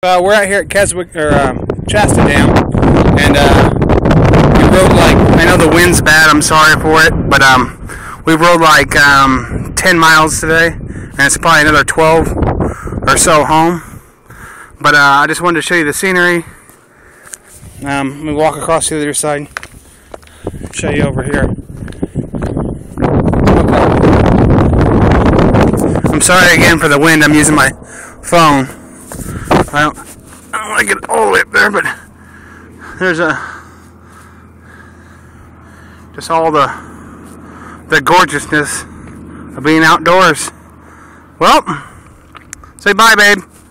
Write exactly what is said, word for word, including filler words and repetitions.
Uh, we're out here at Keswick or um, Shasta Dam, and uh, we rode like, I know the wind's bad, I'm sorry for it, but um, we rode like um, ten miles today, and it's probably another twelve or so home. But uh, I just wanted to show you the scenery. Um, let me walk across to the other side, show you over here. I'm sorry again for the wind, I'm using my phone. I don't, I don't like it all the way up there, but there's a just all the the gorgeousness of being outdoors. Well, say bye, babe.